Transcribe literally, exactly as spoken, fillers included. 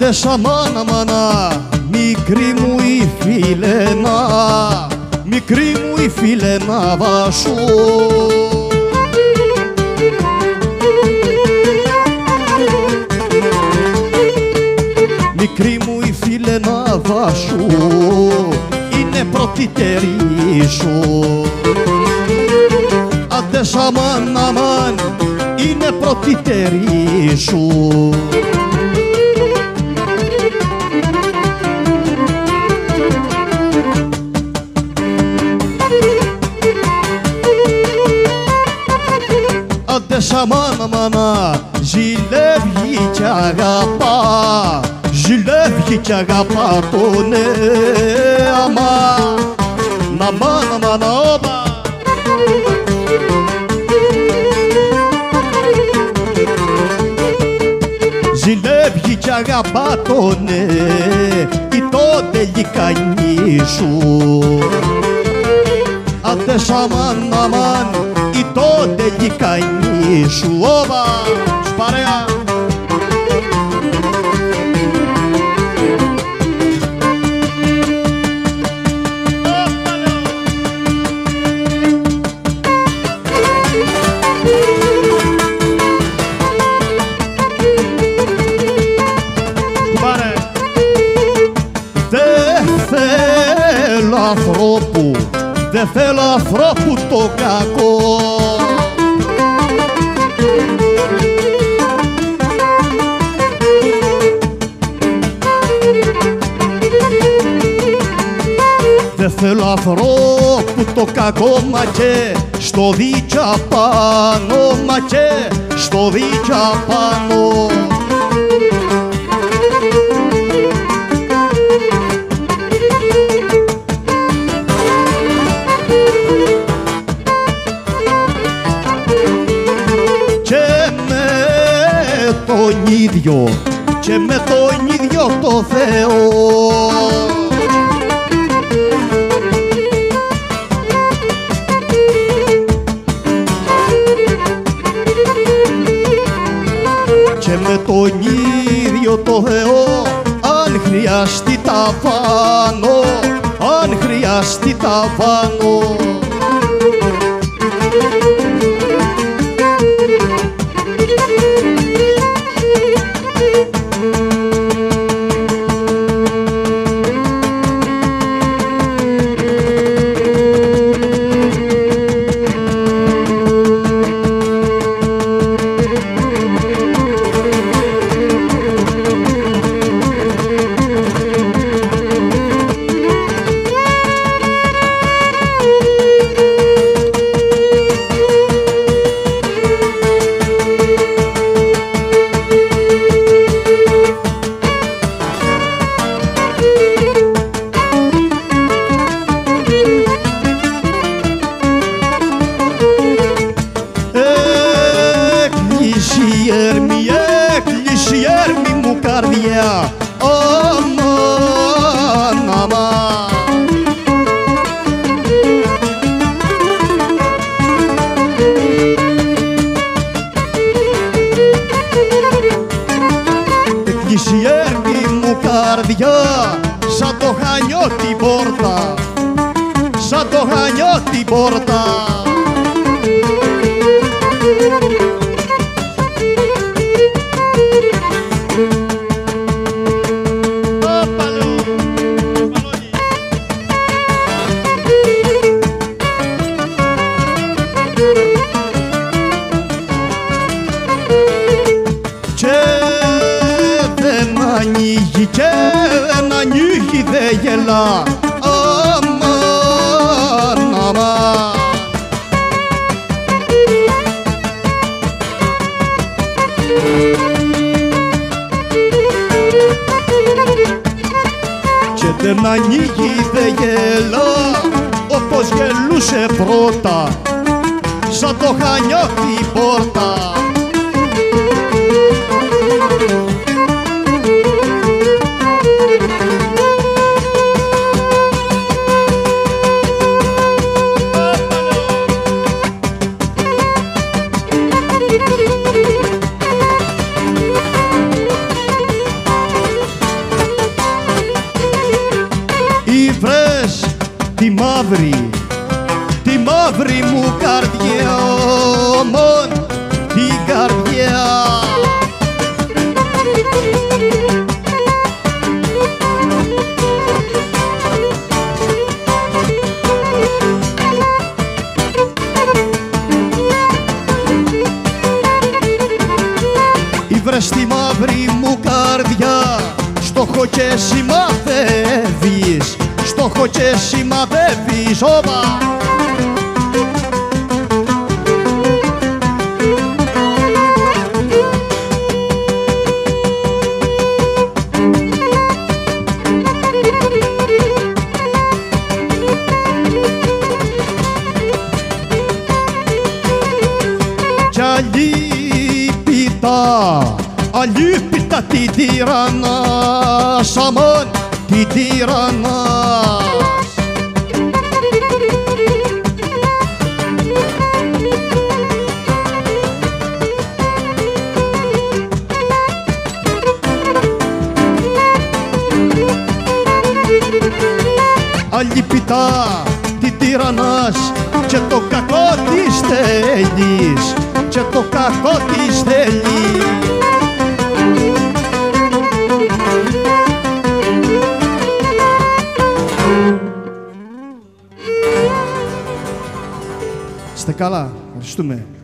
Άντες αμάνα μάνα, μικρή μου η φιλένα, μικρή μου η φιλένα Βάσου. Μικρή μου η φιλένα Βάσου, είναι πρωτητερή σου. Άντες αμάν αμάν, είναι πρωτητερή σου. Άντες αμάν αμάνα, ζηλεύει κι αγαπά, ζηλεύει κι αγαπά τον αμάν, αμάν αμάν αμάν. Ζηλεύει κι αγαπά τον ή τότε λικανή σου. Άντες αμάν αμάν, ή τότε λικανή σου. Όπα, σπαρέα. Ανθρώπου, δε θέλω ανθρώπου το κακό. Δε θέλω ανθρώπου το κακό, μα και στο δίκια πάνω, μα και στο δίκια πάνω. Τον ίδιο και με τον ίδιο το Θεό. Και με τον ίδιο το Θεό, αν χρειαστεί τα βάνω, αν χρειαστεί τα βάνω. Έκλεισε η έρμη μου καρδιά, αμάν, αμάν. Έκλεισε η έρμη μου καρδιά, σαν το χανιό την πόρτα, σαν το χανιό την πόρτα. Ανοίγει και δεν ανοίγει, δε γελά, αμάν, αμάν. Και δεν ανοίγει, δε γελά, όπως γελούσε πρώτα, σαν το χανιό την πόρτα. μαύρη, τη μαύρη μου καρδιά, μον την καρδιά. Ήβρες τη μαύρη μου καρδιά, στόχο και σημαδεύεις, στόχο και σημαδεύεις, όπα. Κι αλίπητα, αλίπητα την τυραννάς, αμάν την τυραννάς. Αλίπητα την τυραννάς και το κακό της θέλεις, και το κακό της θέλει. Είστε καλά, ευχαριστούμε.